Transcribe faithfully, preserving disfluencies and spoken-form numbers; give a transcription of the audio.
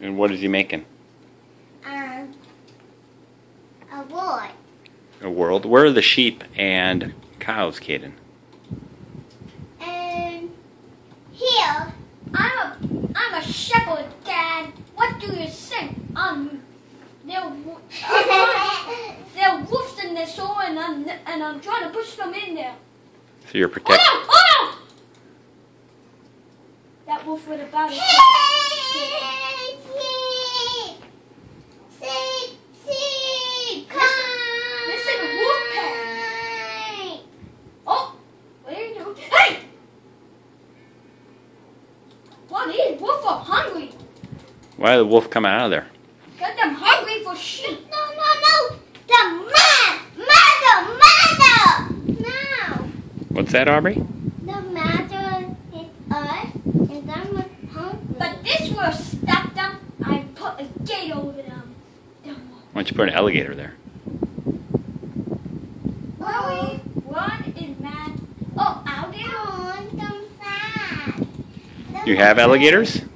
And what is he making? Um, a world. A world? Where are the sheep and cows, Caden? And here, I'm a, I'm a shepherd, Dad. What do you think? Um, there, uh, there are wolves in the store, and I'm and I'm trying to push them in there. So you're protecting. Oh no! Oh no! That wolf with a body. This is a wolf pen. Oh, what are you doing? Hey! Wow, these wolves are hungry. Why did the wolf come out of there? Got them hungry for sheep. No, no, no. The man, mother, mother. No. What's that, Aubrey? The mother hit us, and then was hungry. But this will stop them. I put a gate over them. Why don't you put an alligator there? Well, one is mad. Oh, alligator. I want them fat. You have alligators?